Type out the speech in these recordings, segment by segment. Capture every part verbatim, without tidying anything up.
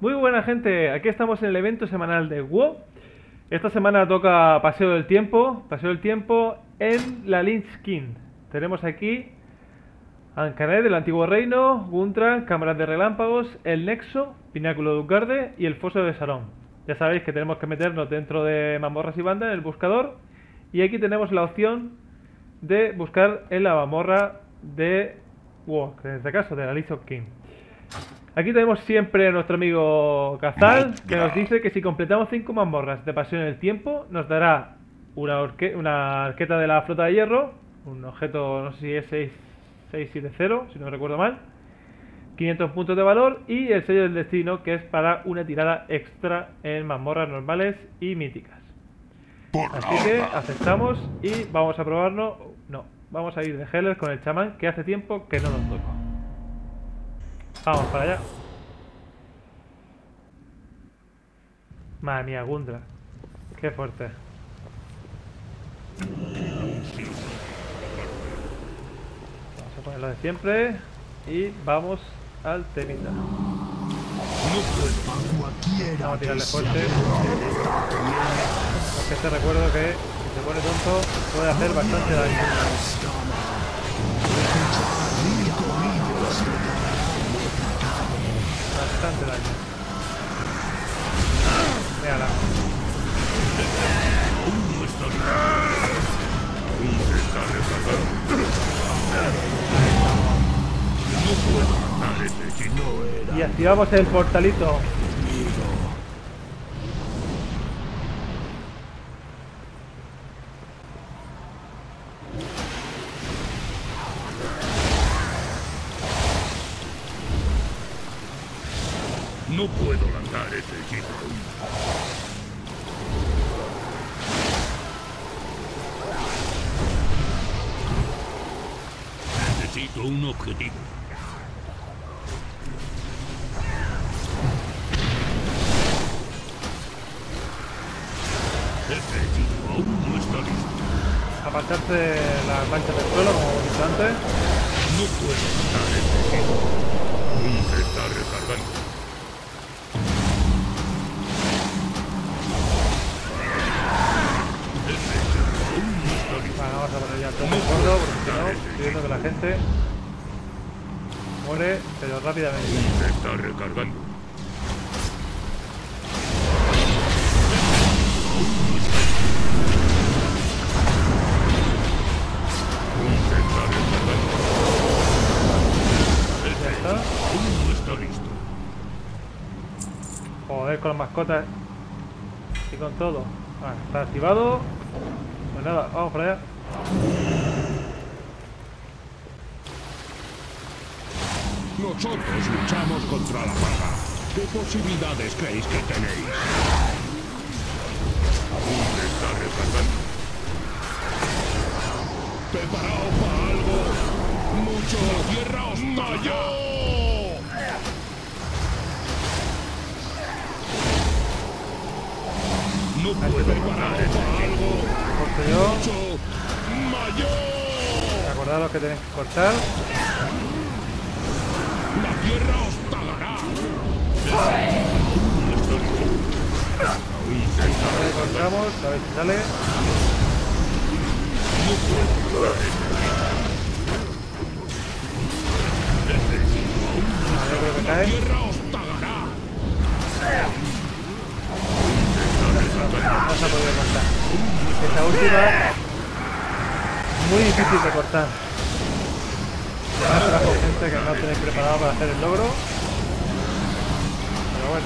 Muy buena gente, aquí estamos en el evento semanal de WoW. Esta semana toca Paseo del Tiempo, Paseo del Tiempo en la Lich King. Tenemos aquí Ancanet del Antiguo Reino, Guntran, Cámaras de Relámpagos, el Nexo, Pináculo de Utgarde y el Foso de Sarón. Ya sabéis que tenemos que meternos dentro de mazmorras y bandas en el buscador. Y aquí tenemos la opción de buscar en la mazmorra de WoW, en este caso de la Lich King. Aquí tenemos siempre a nuestro amigo Cazal, que nos dice que si completamos cinco mazmorras de Pasión en el Tiempo, nos dará una, una arqueta de la Flota de Hierro, un objeto, no sé si es seis siete cero, si no recuerdo mal, quinientos puntos de valor y el sello del destino, que es para una tirada extra en mazmorras normales y míticas. Así que aceptamos y vamos a probarnos. No, vamos a ir de Heller con el chamán, que hace tiempo que no nos toca. Vamos para allá. Madre mía, Gundra. Qué fuerte. Vamos a ponerlo de siempre. Y vamos al temita. Vamos a tirarle fuerte. Porque te recuerdo que si se pone tonto puede hacer bastante daño. Bastante daño. Mírala. Y activamos el portalito. No puedo lanzar ese hechizo. Necesito un objetivo. Ese hechizo aún no está listo. Apartarse las manchas del suelo, como he dicho antes. No puedo lanzar ese hechizo. Aún se está recargando. Bueno, vamos a poner ya todo el gordo, porque si no, estoy viendo que la gente muere, pero rápidamente. Se está recargando. Se está recargando. Ya está. Aún no está listo. Joder, con las mascotas y con todo. Vale, está activado. Pues nada, vamos para allá. Nosotros luchamos contra la paga. ¿Qué posibilidades creéis que tenéis? Aún se está recargando. ¿Preparaos para algo? ¡Mucho! ¡La tierra os talla! No puedo ¡Preparaos para algo! Corto yo. ¡Mucho! ¡Mayor! Acordaros que tenéis que cortar. ¡La tierra os talará! Ahora encontramos, a ver si sale. Yo creo que ¡La cae. tierra os talará! No se ha podido cortar. Esta última muy difícil de cortar. Además trajo gente que no tenéis preparado para hacer el logro. Pero bueno.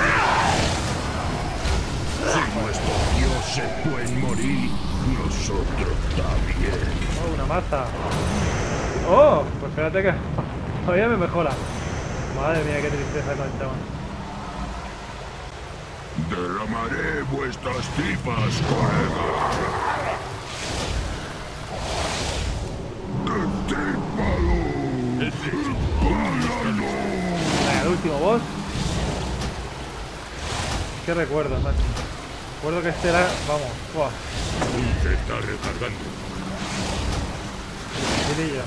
Si nuestros dioses pueden morir, nosotros también. Oh, una maza. Oh, pues espérate que todavía me mejora. Madre mía, qué tristeza con el chaval. Derramaré vuestras tripas, colega. ¡Destrípalo! Venga, el último boss. Qué recuerdo, macho. Recuerdo que este era, vamos, ¡buah! Se está recargando. Tirilla.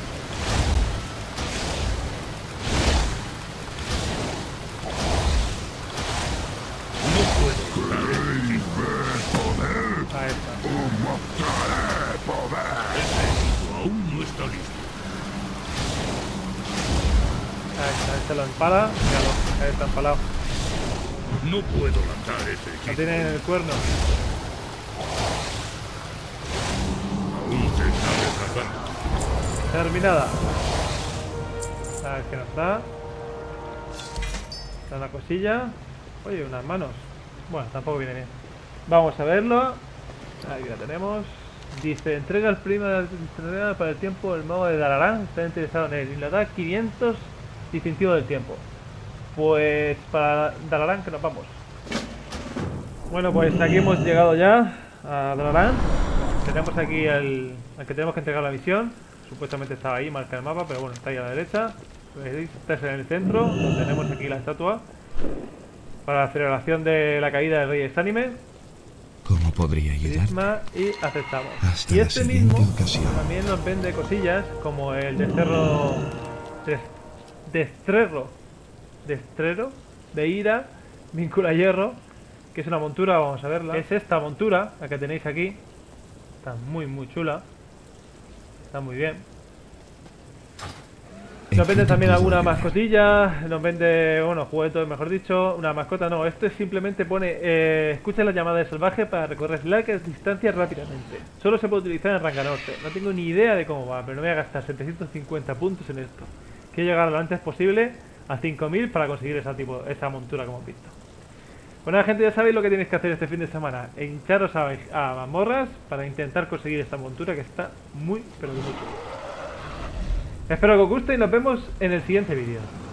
se lo empala. Míralo, ahí está empalado. No puedo lanzar ese Lo hechizo. tiene en el cuerno. Aún se está retrasando. Terminada. A ver qué nos da. Da una cosilla. Oye, unas manos. Bueno, tampoco viene bien. Vamos a verlo. Aquí la tenemos. Dice, entrega el prima entrenada para el tiempo el mago de Dalaran. Está interesado en él. Y le da quinientos distintivo del tiempo. Pues para Dalaran que nos vamos. Bueno, pues aquí hemos llegado ya a Dalaran. Tenemos aquí el, el que tenemos que entregar la misión. Supuestamente estaba ahí, marca el mapa, pero bueno, está ahí a la derecha. Veis, está en el centro, donde tenemos aquí la estatua para la celebración de la caída del rey Exánime. ¿Cómo podría ayudar? Prisma y aceptamos. Hasta Y la este siguiente mismo ocasión. también nos vende cosillas como el desterro des- destrero destrero de ira, vincula hierro, que es una montura, vamos a verla. Es esta montura, la que tenéis aquí. Está muy muy chula. Está muy bien. Nos vende también alguna mascotilla, nos vende, bueno, juguetes mejor dicho, una mascota no, esto es simplemente pone, eh, escucha la llamada de salvaje para recorrer largas distancias rápidamente. Solo se puede utilizar en Ranga Norte, no tengo ni idea de cómo va, pero no voy a gastar setecientos cincuenta puntos en esto. Quiero llegar lo antes posible a cinco mil para conseguir esa, tipo, esa montura como hemos visto. Bueno, gente, ya sabéis lo que tenéis que hacer este fin de semana, hincharos a, a mazmorras para intentar conseguir esta montura que está muy, pero muy chula. Espero que os guste y nos vemos en el siguiente vídeo.